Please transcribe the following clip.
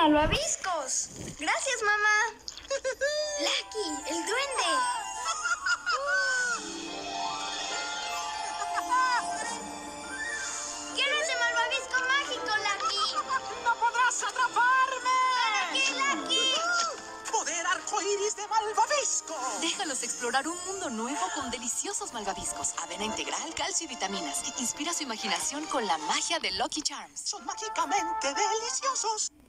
malvaviscos! Gracias, mamá. Lucky, el duende. ¡Quiero ese malvavisco mágico, Lucky! ¡No podrás atraparme! ¡Lucky, Lucky! ¡Poder arcoíris de malvavisco! Déjalos explorar un mundo nuevo con deliciosos malvaviscos, avena integral, calcio y vitaminas. Inspira su imaginación con la magia de Lucky Charms. Son mágicamente deliciosos.